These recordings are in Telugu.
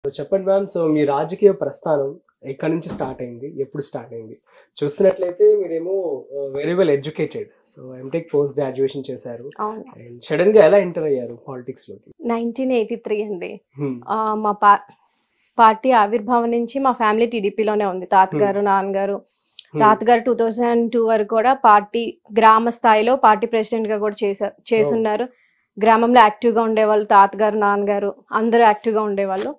చెప్పండి మ్యామ్. సో మీ రాజకీయ ప్రస్థానం ఎక్కడి నుంచి స్టార్ట్ అయింది, ఎప్పుడు స్టార్ట్ అయింది? చూస్తున్నట్లయితే మీరేమో very well educated, so MTech post graduation చేశారు. అండ్ సడన్ గా ఎలా ఎంటర్ అయ్యారు పాలిటిక్స్ లోకి? 1983 అండి. మా పార్టీ ఆవిర్భావం నుంచి మా ఫ్యామిలీ టీడీపీలోనే ఉంది. తాతగారు, నాన్నగారు. తాతగారు 2002 వరకు కూడా పార్టీ గ్రామ స్థాయిలో పార్టీ ప్రెసిడెంట్ గా కూడా చేసున్నారు. గ్రామంలో యాక్టివ్ గా ఉండేవాళ్ళు. తాతగారు, నాన్నగారు అందరూ యాక్టివ్ గా ఉండేవాళ్ళు.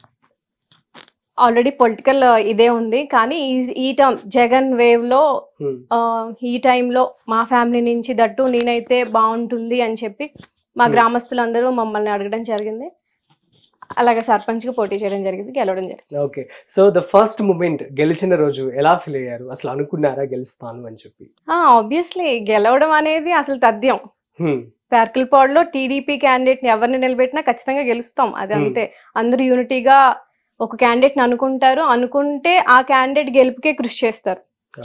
ఆల్రెడీ పొలిటికల్ ఇదే ఉంది. కానీ ఈ టైం జగన్ వేవ్ లో ఈ టైంలో మా ఫ్యామిలీ నుంచి దట్టు నేనైతే బాగుంటుంది అని చెప్పి మా గ్రామస్తులందరూ మమ్మల్ని అడగడం జరిగింది. అలాగే సర్పంచ్ గా పోటీ చేయడం జరిగింది, గెలవడం జరిగింది. Okay, so the first moment గెలిచిన రోజు ఎలా ఫీల్ అయ్యారు? అసలు అనుకున్నారా గెలుస్తాను అని చెప్పి? ఆబ్వియస్లీ గెలవడం అనేది అసలు తథ్యం. పేర్కల్పాడులో టీడీపీ క్యాండిడేట్ ని ఎవరిని నిలబెట్టినా ఖచ్చితంగా గెలుస్తాం. అది అంతే. అందరూ యూనిటీగా ఒక క్యాండిడేట్ ని అనుకుంటే ఆ క్యాండిడేట్ గెలుపుకే కృషి చేస్తారు.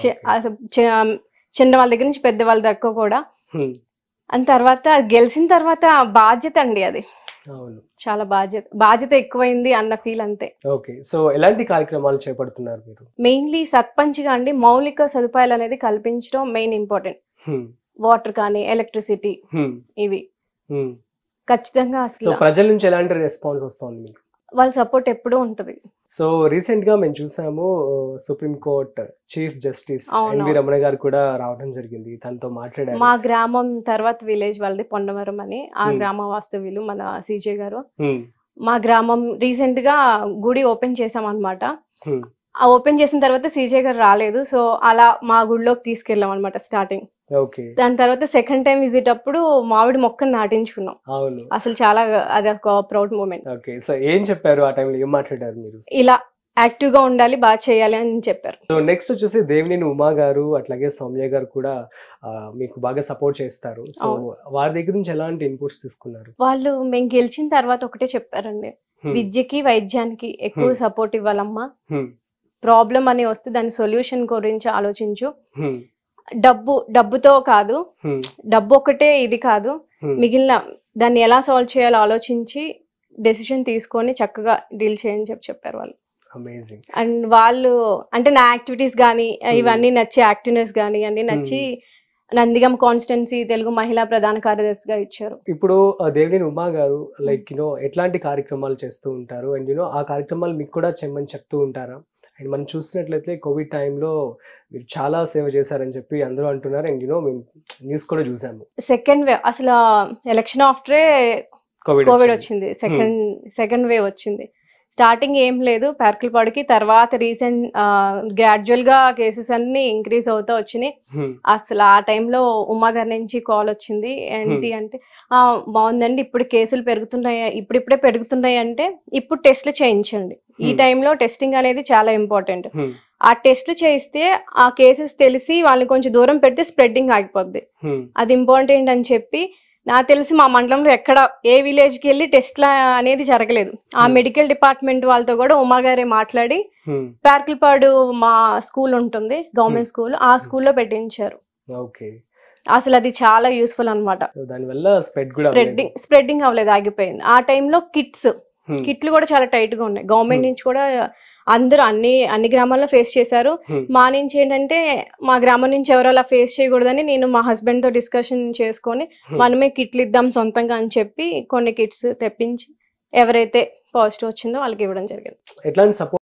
చిన్న వాళ్ళ దగ్గర నుంచి పెద్ద వాళ్ళ దాకా కూడా. అని తర్వాత గెలిచిన తర్వాత బాధ్యత అండి, అది చాలా బాధ్యత ఎక్కువైంది అన్న ఫీల్ అంతే. ఓకే, సో ఎలాంటి కార్యక్రమాలు చేపడుతున్నారు మీరు? మెయిన్లీ సర్పంచ్ గా అండి మౌలిక సదుపాయాలు అనేది కల్పించడం మెయిన్ ఇంపార్టెంట్. వాటర్ కానీ ఎలక్ట్రిసిటీ ఇవి ఖచ్చితంగా. అసలు ప్రజల నుంచి ఎలాంటి రెస్పాన్స్ వస్తుంది మీకు? వాళ్ళ సపోర్ట్ ఎప్పుడూ ఉంటది. సో రీసెంట్ గా మేము చూసాము supreme court chief justice N V Ramana గారు కూడా రావడం జరిగింది, తనతో మాట్లాడారు. మా గ్రామం తర్వాత విలేజ్ వాళ్ళది పొండవరం అని, ఆ గ్రామ వాస్తవ్యులు మన సిజే గారు. మా గ్రామం రీసెంట్ గా గుడి ఓపెన్ చేసాం అన్నమాట. ఆ ఓపెన్ చేసిన తర్వాత సిజే గారు రాలేదు. సో అలా మా గుడిలోకి తీసుకెళ్ళాం అనమాట స్టార్టింగ్. దాని తర్వాత సెకండ్ టైం విజిట్ అప్పుడు మామిడి మొక్కను నాటించుకున్నాం. అసలు చాలా అది ఒక ప్రౌడ్ మూమెంట్. ఏం చెప్పారు ఆ టైంలో? ఏం మాట్లాడారు మీరు? ఇలా యాక్టివ్ గా ఉండాలి, బాగా చేయాలి అని చెప్పారు. సో నెక్స్ట్ వచ్చేసి దేవినేని ఉమా గారు అట్లాగే సౌమ్య గారు కూడా మీకు బాగా సపోర్ట్ చేస్తారు. సో వారి దగ్గర నుంచి ఎలాంటి ఇన్పుట్స్ తీసుకున్నారు? వాళ్ళు మేము గెలిచిన తర్వాత ఒకటే చెప్పారండి, విద్యకి వైద్యానికి ఎక్కువ సపోర్ట్ ఇవ్వాలమ్మా. ప్రాబ్లం అని వస్తే దాని సొల్యూషన్ గురించి ఆలోచించు. డబ్బుతో కాదు, డబ్బు ఒకటే ఇది కాదు, మిగిలిన దాన్ని ఎలా సాల్వ్ చేయాలో ఆలోచించి డెసిషన్ తీసుకొని చక్కగా డీల్ చేయని చెప్పారు వాళ్ళు. అండ్ వాళ్ళు అంటే నా యాక్టివిటీస్ కానీ ఇవన్నీ నచ్చి, యాక్టివ్నెస్ కానీ అన్ని నచ్చి నందిగం కాన్స్టిట్యున్సీ తెలుగు మహిళా ప్రధాన కార్యదర్శిగా ఇచ్చారు. ఇప్పుడు దేవినేని ఉమా గారు లైక్ ఎట్లాంటి కార్యక్రమాలు చేస్తూ ఉంటారు? అండ్ ఆ కార్యక్రమాలు మీకు కూడా చెప్తూ ఉంటారా? అండ్ మనం చూసినట్లయితే కోవిడ్ టైంలో మీరు చాలా సేవ చేశారని చెప్పి అందరూ అంటున్నారు. అండ్ మేము న్యూస్ కూడా చూసాము. సెకండ్ వేవ్ అసలు ఎలక్షన్ ఆఫ్టరే కోవిడ్ వచ్చింది. సెకండ్ వేవ్ వచ్చింది. స్టార్టింగ్ ఏం లేదు పేర్కల్పాడుకి. తర్వాత రీసెంట్ గ్రాడ్యువల్ గా కేసెస్ అన్ని ఇంక్రీజ్ అవుతూ వచ్చినాయి. అసలు ఆ టైంలో ఉమా గారి నుంచి కాల్ వచ్చింది. ఏంటి అంటే బాగుందండి, ఇప్పుడు కేసులు పెరుగుతున్నాయి, ఇప్పుడిప్పుడే పెరుగుతున్నాయి అంటే ఇప్పుడు టెస్ట్లు చేయించండి. ఈ టైంలో టెస్టింగ్ అనేది చాలా ఇంపార్టెంట్. ఆ టెస్ట్లు చేయిస్తే ఆ కేసెస్ తెలిసి వాళ్ళని కొంచెం దూరం పెడితే స్ప్రెడ్డింగ్ ఆగిపోద్ది. అది ఇంపార్టెంట్ అని చెప్పి, నాకు తెలిసి మా మండలంలో ఎక్కడ ఏ విలేజ్ కి వెళ్ళి టెస్ట్ల అనేది జరగలేదు. ఆ మెడికల్ డిపార్ట్మెంట్ వాళ్ళతో కూడా ఉమా గారే మాట్లాడి పేర్కల్పాడు మా స్కూల్ ఉంటుంది, గవర్నమెంట్ స్కూల్, ఆ స్కూల్లో పెట్టించారు. అసలు అది చాలా యూస్ఫుల్ అనమాట. స్ప్రెడ్డింగ్ అవ్వలేదు, ఆగిపోయింది. ఆ టైంలో కిట్లు కూడా చాలా టైట్ గా ఉన్నాయి. గవర్నమెంట్ నుంచి కూడా అందరూ అన్ని గ్రామాల్లో ఫేస్ చేశారు. మా నుంచి ఏంటంటే మా గ్రామం నుంచి ఎవరు అలా ఫేస్ చేయకూడదని నేను మా హస్బెండ్ తో డిస్కషన్ చేసుకొని మనమే కిట్లు ఇద్దాం సొంతంగా అని చెప్పి కొన్ని కిట్స్ తెప్పించి ఎవరైతే పాజిటివ్ వచ్చిందో వాళ్ళకి ఇవ్వడం జరిగింది.